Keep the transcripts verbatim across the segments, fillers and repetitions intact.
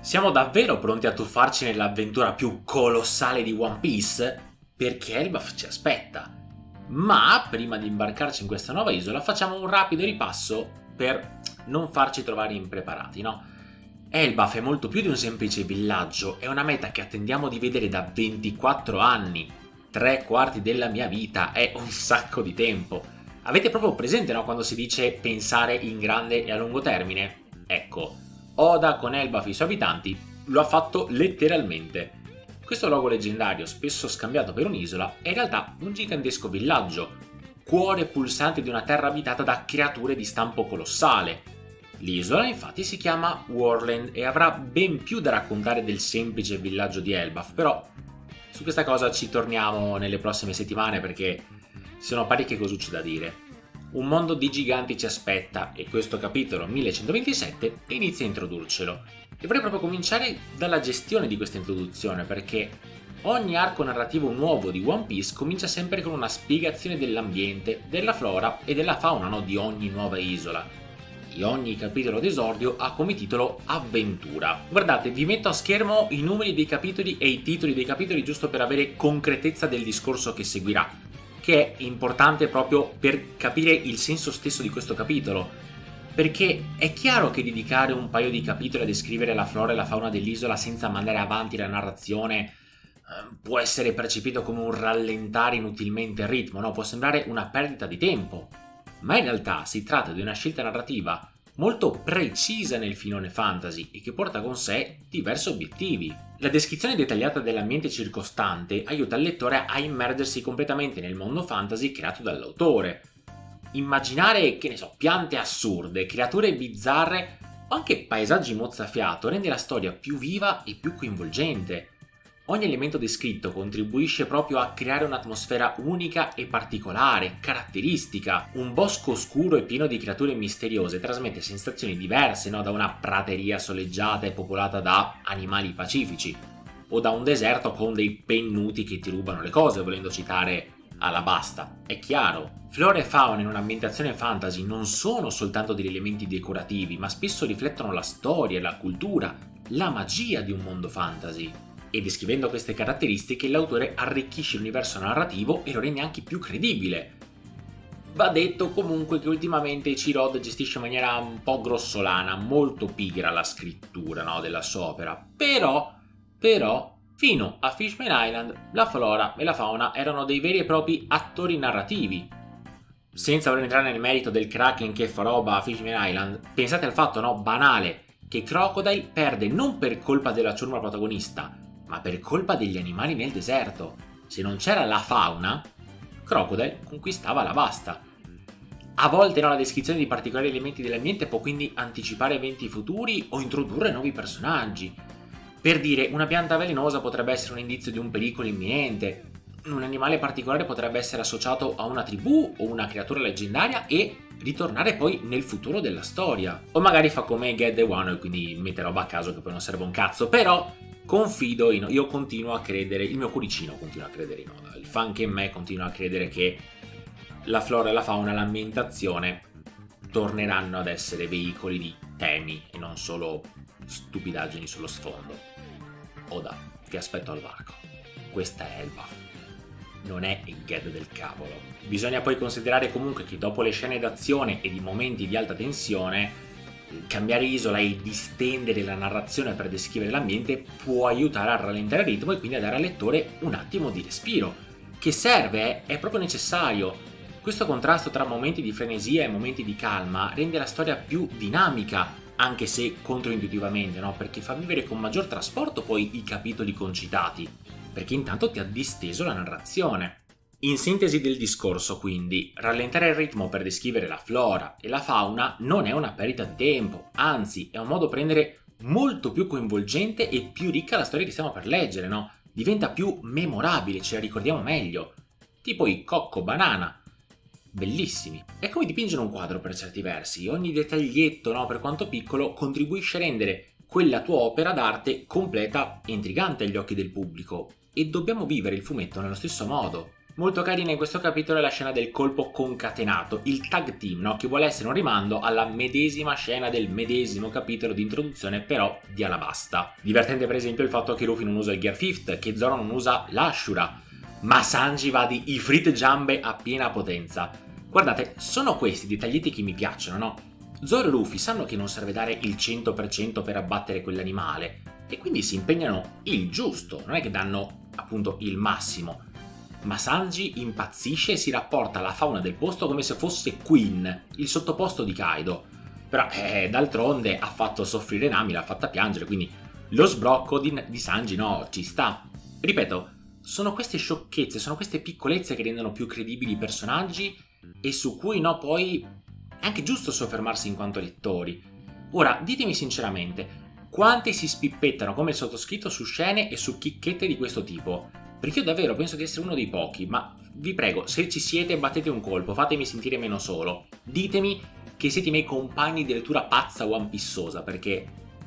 Siamo davvero pronti a tuffarci nell'avventura più colossale di One Piece? Perché Elbaf ci aspetta. Ma prima di imbarcarci in questa nuova isola facciamo un rapido ripasso per non farci trovare impreparati, no? Elbaf è molto più di un semplice villaggio, è una meta che attendiamo di vedere da ventiquattro anni. Tre quarti della mia vita, è un sacco di tempo. Avete proprio presente, no, quando si dice pensare in grande e a lungo termine? Ecco, Oda con Elbaf e i suoi abitanti lo ha fatto letteralmente. Questo luogo leggendario, spesso scambiato per un'isola, è in realtà un gigantesco villaggio, cuore pulsante di una terra abitata da creature di stampo colossale. L'isola infatti si chiama Worldland e avrà ben più da raccontare del semplice villaggio di Elbaf, però su questa cosa ci torniamo nelle prossime settimane perché ci sono parecchie cosucce da dire. Un mondo di giganti ci aspetta e questo capitolo millecentoventisette inizia a introdurcelo. E vorrei proprio cominciare dalla gestione di questa introduzione perché ogni arco narrativo nuovo di One Piece comincia sempre con una spiegazione dell'ambiente, della flora e della fauna, no, di ogni nuova isola. E ogni capitolo d'esordio ha come titolo Avventura. Guardate, vi metto a schermo i numeri dei capitoli e i titoli dei capitoli giusto per avere concretezza del discorso che seguirà, che è importante proprio per capire il senso stesso di questo capitolo, perché è chiaro che dedicare un paio di capitoli a descrivere la flora e la fauna dell'isola senza mandare avanti la narrazione eh, può essere percepito come un rallentare inutilmente il ritmo, no? Può sembrare una perdita di tempo, ma in realtà si tratta di una scelta narrativa molto precisa nel filone fantasy e che porta con sé diversi obiettivi. La descrizione dettagliata dell'ambiente circostante aiuta il lettore a immergersi completamente nel mondo fantasy creato dall'autore. Immaginare, che ne so, piante assurde, creature bizzarre o anche paesaggi mozzafiato rende la storia più viva e più coinvolgente. Ogni elemento descritto contribuisce proprio a creare un'atmosfera unica e particolare, caratteristica. Un bosco oscuro e pieno di creature misteriose trasmette sensazioni diverse, no? Da una prateria soleggiata e popolata da animali pacifici, o da un deserto con dei pennuti che ti rubano le cose, volendo citare Alabasta. È chiaro, flora e fauna in un'ambientazione fantasy non sono soltanto degli elementi decorativi, ma spesso riflettono la storia, la cultura, la magia di un mondo fantasy. E descrivendo queste caratteristiche l'autore arricchisce l'universo narrativo e lo rende anche più credibile. Va detto comunque che ultimamente Ichiro gestisce in maniera un po' grossolana, molto pigra la scrittura, no, della sua opera, però, però, fino a Fishman Island la flora e la fauna erano dei veri e propri attori narrativi. Senza voler entrare nel merito del Kraken che fa roba a Fishman Island, pensate al fatto, no, banale, che Crocodile perde non per colpa della ciurma protagonista, ma per colpa degli animali nel deserto. Se non c'era la fauna, Crocodile conquistava Alabasta. A volte, no, la descrizione di particolari elementi dell'ambiente può quindi anticipare eventi futuri o introdurre nuovi personaggi. Per dire, una pianta velenosa potrebbe essere un indizio di un pericolo imminente, un animale particolare potrebbe essere associato a una tribù o una creatura leggendaria e ritornare poi nel futuro della storia. O magari fa come Get the One e quindi mette roba a caso che poi non serve un cazzo, però confido in, io continuo a credere, il mio cuoricino continua a credere in Oda, il fan che in me continua a credere che la flora e la fauna, l'ambientazione torneranno ad essere veicoli di temi e non solo stupidaggini sullo sfondo. Oda, ti aspetto al varco. Questa è Elbaf, non è il Ged del cavolo. Bisogna poi considerare comunque che dopo le scene d'azione e di momenti di alta tensione, cambiare isola e distendere la narrazione per descrivere l'ambiente può aiutare a rallentare il ritmo e quindi a dare al lettore un attimo di respiro, che serve, è proprio necessario. Questo contrasto tra momenti di frenesia e momenti di calma rende la storia più dinamica, anche se controintuitivamente, no? Perché fa vivere con maggior trasporto poi i capitoli concitati, perché intanto ti ha disteso la narrazione. In sintesi del discorso, quindi, rallentare il ritmo per descrivere la flora e la fauna non è una perdita di tempo, anzi è un modo per rendere molto più coinvolgente e più ricca la storia che stiamo per leggere, no? Diventa più memorabile, ce la ricordiamo meglio. Tipo i Cocco Banana, bellissimi. È come dipingere un quadro per certi versi, ogni dettaglietto, no, per quanto piccolo, contribuisce a rendere quella tua opera d'arte completa e intrigante agli occhi del pubblico. E dobbiamo vivere il fumetto nello stesso modo. Molto carina in questo capitolo è la scena del colpo concatenato, il tag team, no? Che vuole essere un rimando alla medesima scena del medesimo capitolo di introduzione, però di Alabasta. Divertente per esempio il fatto che Luffy non usa il Gear Fifth, che Zoro non usa l'Ashura, ma Sanji va di Ifrit Jambe a piena potenza. Guardate, sono questi dettaglietti che mi piacciono, no? Zoro e Luffy sanno che non serve dare il cento per cento per abbattere quell'animale, e quindi si impegnano il giusto, non è che danno appunto il massimo. Ma Sanji impazzisce e si rapporta alla fauna del posto come se fosse Queen, il sottoposto di Kaido. Però, eh, d'altronde ha fatto soffrire Nami, l'ha fatta piangere, quindi lo sbrocco di, di Sanji no, ci sta. Ripeto, sono queste sciocchezze, sono queste piccolezze che rendono più credibili i personaggi e su cui no poi è anche giusto soffermarsi in quanto lettori. Ora, ditemi sinceramente, quanti si spippettano come il sottoscritto su scene e su chicchette di questo tipo? Perché io davvero penso di essere uno dei pochi, ma vi prego, se ci siete battete un colpo, fatemi sentire meno solo. Ditemi che siete i miei compagni di lettura pazza One Pieceosa, perché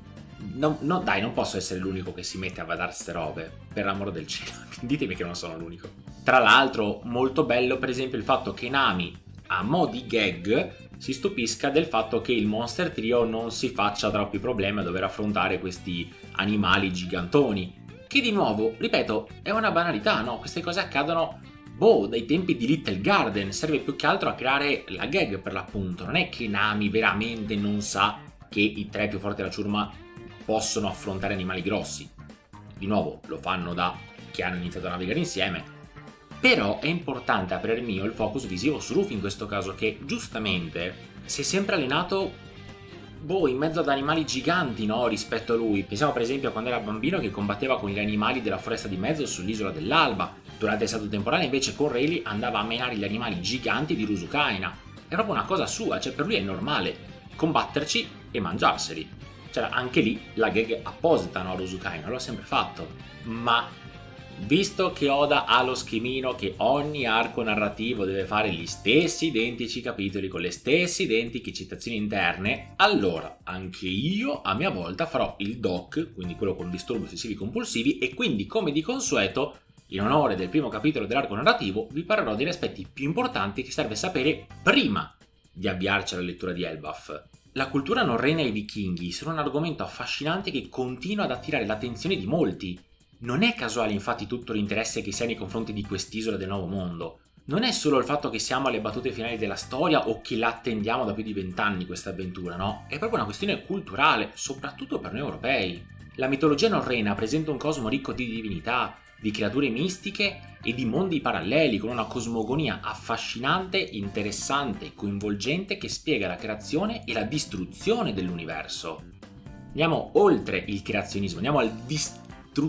no, no, dai, non posso essere l'unico che si mette a guardare ste robe, per l'amor del cielo. Ditemi che non sono l'unico. Tra l'altro, molto bello per esempio il fatto che Nami, a mo' di gag, si stupisca del fatto che il Monster Trio non si faccia troppi problemi a dover affrontare questi animali gigantoni. Che di nuovo, ripeto, è una banalità, no? Queste cose accadono, boh, dai tempi di Little Garden, serve più che altro a creare la gag per l'appunto. Non è che Nami veramente non sa che i tre più forti della ciurma possono affrontare animali grossi. Di nuovo, lo fanno da che hanno iniziato a navigare insieme. Però è importante a parer mio il focus visivo su Luffy in questo caso, che giustamente si è sempre allenato boh, in mezzo ad animali giganti, no, rispetto a lui. Pensiamo per esempio a quando era bambino che combatteva con gli animali della foresta di mezzo sull'isola dell'Alba. Durante il salto temporale invece con Rayleigh andava a menare gli animali giganti di Rusukaina. È proprio una cosa sua, cioè per lui è normale combatterci e mangiarseli. Cioè anche lì la gag apposita, no, a Rusukaina, lo ha sempre fatto. Ma visto che Oda ha lo schemino che ogni arco narrativo deve fare gli stessi identici capitoli con le stesse identiche citazioni interne, allora anche io a mia volta farò il doc, quindi quello con disturbi ossessivi compulsivi, e quindi come di consueto, in onore del primo capitolo dell'arco narrativo, vi parlerò degli aspetti più importanti che serve sapere prima di avviarci alla lettura di Elbaf. La cultura norrena e i vichinghi sono un argomento affascinante che continua ad attirare l'attenzione di molti. Non è casuale infatti tutto l'interesse che si ha nei confronti di quest'isola del Nuovo Mondo. Non è solo il fatto che siamo alle battute finali della storia o che la attendiamo da più di vent'anni questa avventura, no? È proprio una questione culturale, soprattutto per noi europei. La mitologia norrena presenta un cosmo ricco di divinità, di creature mistiche e di mondi paralleli, con una cosmogonia affascinante, interessante e coinvolgente che spiega la creazione e la distruzione dell'universo. Andiamo oltre il creazionismo, andiamo al distruzionismo.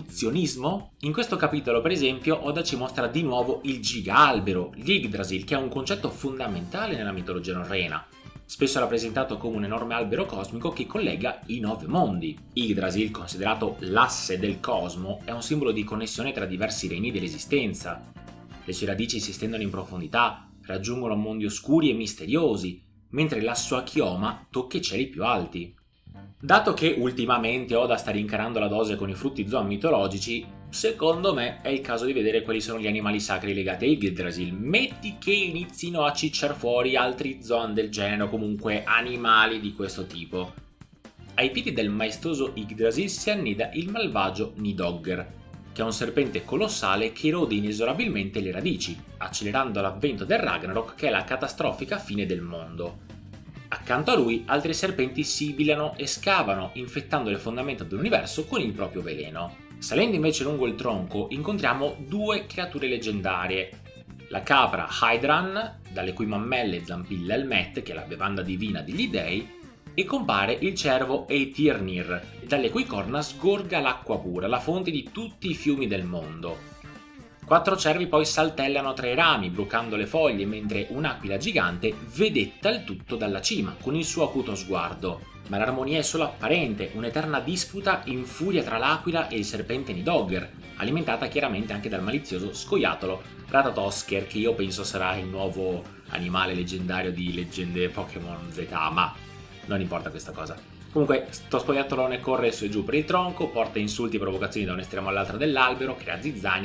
In questo capitolo, per esempio, Oda ci mostra di nuovo il giga-albero, l'Yggdrasil, che è un concetto fondamentale nella mitologia norrena. Spesso rappresentato come un enorme albero cosmico che collega i nove mondi. Yggdrasil, considerato l'asse del cosmo, è un simbolo di connessione tra diversi regni dell'esistenza. Le sue radici si estendono in profondità, raggiungono mondi oscuri e misteriosi, mentre la sua chioma tocca i cieli più alti. Dato che ultimamente Oda sta rincarando la dose con i frutti Zoan mitologici, secondo me è il caso di vedere quali sono gli animali sacri legati a Yggdrasil. Metti che inizino a cicciar fuori altri Zoan del genere o comunque animali di questo tipo. Ai piedi del maestoso Yggdrasil si annida il malvagio Nidogger, che è un serpente colossale che erode inesorabilmente le radici, accelerando l'avvento del Ragnarok, che è la catastrofica fine del mondo. Accanto a lui altri serpenti sibilano e scavano, infettando le fondamenta dell'universo con il proprio veleno. Salendo invece lungo il tronco incontriamo due creature leggendarie. La capra Hydran, dalle cui mammelle zampilla il Met, che è la bevanda divina degli dei, e compare il cervo Eitirnir, dalle cui corna sgorga l'acqua pura, la fonte di tutti i fiumi del mondo. Quattro cervi poi saltellano tra i rami, brucando le foglie, mentre un'aquila gigante vedetta il tutto dalla cima, con il suo acuto sguardo. Ma l'armonia è solo apparente, un'eterna disputa infuria tra l'aquila e il serpente Nidogger, alimentata chiaramente anche dal malizioso scoiattolo Ratatosker, che io penso sarà il nuovo animale leggendario di leggende Pokémon Z, ma non importa questa cosa. Comunque, sto scoiattolone corre su e giù per il tronco, porta insulti e provocazioni da un estremo all'altro dell'albero, crea zizzania,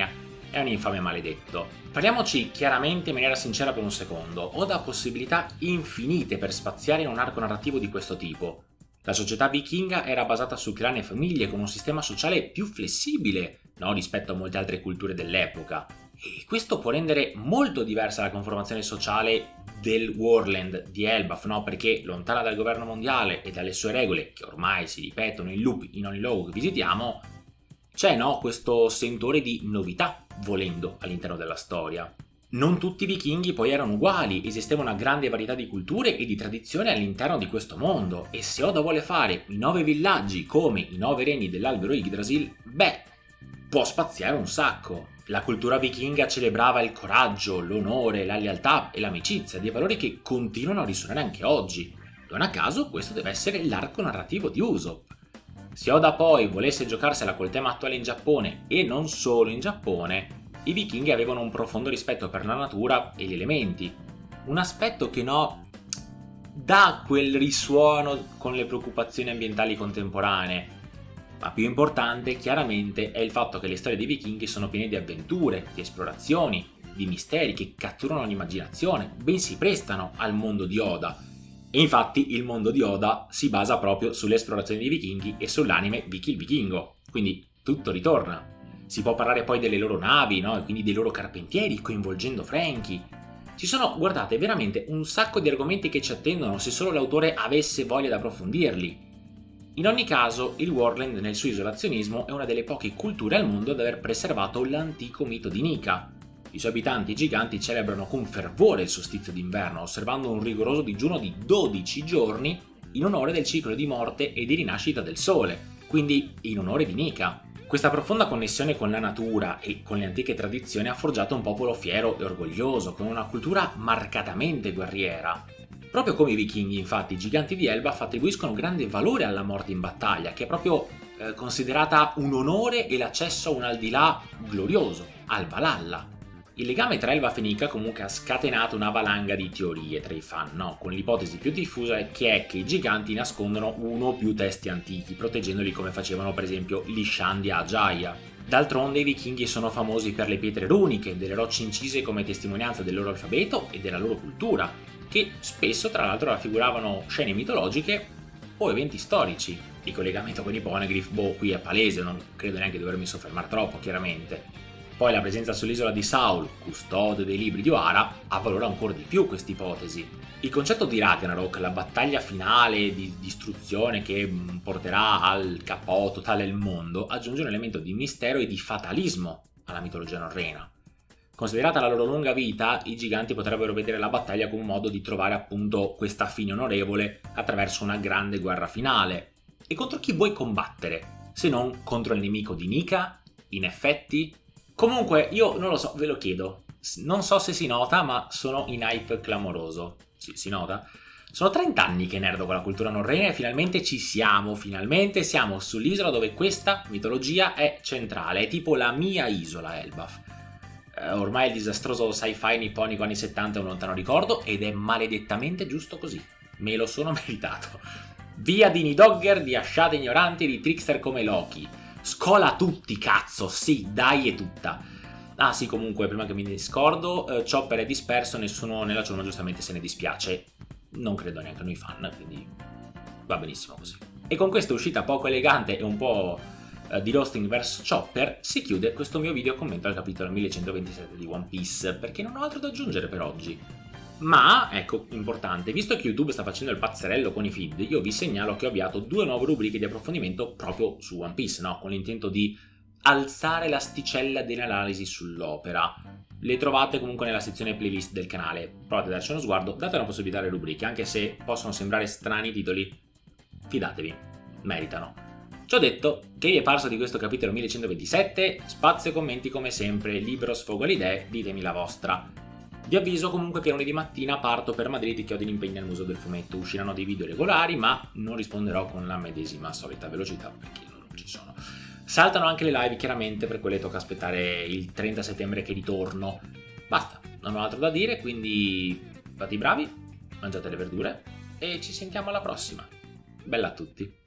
è un infame maledetto. Parliamoci chiaramente in maniera sincera per un secondo. Oda ha possibilità infinite per spaziare in un arco narrativo di questo tipo. La società vichinga era basata su clan e famiglie con un sistema sociale più flessibile, no, rispetto a molte altre culture dell'epoca. E questo può rendere molto diversa la conformazione sociale del Worldland di Elbaf, no? Perché lontana dal governo mondiale e dalle sue regole, che ormai si ripetono in loop in ogni luogo che visitiamo, c'è, no, questo sentore di novità, volendo, all'interno della storia. Non tutti i vichinghi poi erano uguali, esisteva una grande varietà di culture e di tradizioni all'interno di questo mondo, e se Oda vuole fare i nove villaggi come i nove regni dell'albero Yggdrasil, beh, può spaziare un sacco. La cultura vichinga celebrava il coraggio, l'onore, la lealtà e l'amicizia, dei valori che continuano a risuonare anche oggi. Non a caso questo deve essere l'arco narrativo di Usopp. Se Oda poi volesse giocarsela col tema attuale in Giappone, e non solo in Giappone, i vichinghi avevano un profondo rispetto per la natura e gli elementi. Un aspetto che no, dà quel risuono con le preoccupazioni ambientali contemporanee. Ma più importante, chiaramente, è il fatto che le storie dei vichinghi sono piene di avventure, di esplorazioni, di misteri che catturano l'immaginazione, ben si prestano al mondo di Oda. E infatti il mondo di Oda si basa proprio sulle esplorazioni dei vichinghi e sull'anime Viki il Vichingo, quindi tutto ritorna. Si può parlare poi delle loro navi, no? E quindi dei loro carpentieri, coinvolgendo Franky. Ci sono, guardate, veramente un sacco di argomenti che ci attendono se solo l'autore avesse voglia di approfondirli. In ogni caso, il Worldland nel suo isolazionismo è una delle poche culture al mondo ad aver preservato l'antico mito di Nika. I suoi abitanti giganti celebrano con fervore il solstizio d'inverno, osservando un rigoroso digiuno di dodici giorni in onore del ciclo di morte e di rinascita del sole, quindi in onore di Nika. Questa profonda connessione con la natura e con le antiche tradizioni ha forgiato un popolo fiero e orgoglioso, con una cultura marcatamente guerriera. Proprio come i vichinghi, infatti, i giganti di Elbaf attribuiscono grande valore alla morte in battaglia, che è proprio eh, considerata un onore e l'accesso a un aldilà glorioso, al Valhalla. Il legame tra Elbaf e Nika comunque ha scatenato una valanga di teorie tra i fan, no? Con l'ipotesi più diffusa che è che i giganti nascondono uno o più testi antichi, proteggendoli come facevano per esempio gli Shan di Ajaya. D'altronde i vichinghi sono famosi per le pietre runiche, delle rocce incise come testimonianza del loro alfabeto e della loro cultura, che spesso tra l'altro raffiguravano scene mitologiche o eventi storici. Il collegamento con i Poneglyph, boh, qui è palese, non credo neanche di dovermi soffermare troppo, chiaramente. Poi la presenza sull'isola di Saul, custode dei libri di Ohara, avvalora ancora di più questa ipotesi. Il concetto di Ragnarok, la battaglia finale di distruzione che porterà al K O totale del mondo, aggiunge un elemento di mistero e di fatalismo alla mitologia norrena. Considerata la loro lunga vita, i giganti potrebbero vedere la battaglia come un modo di trovare appunto questa fine onorevole attraverso una grande guerra finale. E contro chi vuoi combattere? Se non contro il nemico di Nika? In effetti? Comunque, io non lo so, ve lo chiedo. Non so se si nota, ma sono in hype clamoroso. Sì, si nota? Sono trenta anni che nerdo con la cultura norrena e finalmente ci siamo, finalmente siamo sull'isola dove questa mitologia è centrale, è tipo la mia isola, Elbaf. Eh, ormai il disastroso sci-fi nipponico anni settanta è un lontano ricordo ed è maledettamente giusto così. Me lo sono meritato. Via di Nidogger, di asciate ignoranti, di trickster come Loki. Scola tutti, cazzo, sì, dai, è tutta. Ah sì, comunque, prima che mi ne scordo, eh, Chopper è disperso, nessuno nella ciurma giustamente se ne dispiace. Non credo neanche noi fan, quindi va benissimo così. E con questa uscita poco elegante e un po' eh, di roasting verso Chopper, si chiude questo mio video commento al capitolo millecentoventisette di One Piece, perché non ho altro da aggiungere per oggi. Ma, ecco, importante, visto che YouTube sta facendo il pazzerello con i feed, io vi segnalo che ho avviato due nuove rubriche di approfondimento proprio su One Piece, no? Con l'intento di alzare l'asticella dell'analisi sull'opera. Le trovate comunque nella sezione playlist del canale, provate a darci uno sguardo, date una possibilità alle rubriche, anche se possono sembrare strani i titoli, fidatevi, meritano. Ciò detto, che vi è parso di questo capitolo millecentoventisette? Spazio e commenti come sempre, libero sfogo alle idee, ditemi la vostra. Vi avviso comunque che lunedì mattina parto per Madrid che ho degli impegni al Museo del Fumetto. Usciranno dei video regolari, ma non risponderò con la medesima solita velocità perché non ci sono. Saltano anche le live, chiaramente, per quelle tocca aspettare il trenta settembre che ritorno. Basta, non ho altro da dire, quindi fate i bravi, mangiate le verdure e ci sentiamo alla prossima. Bella a tutti!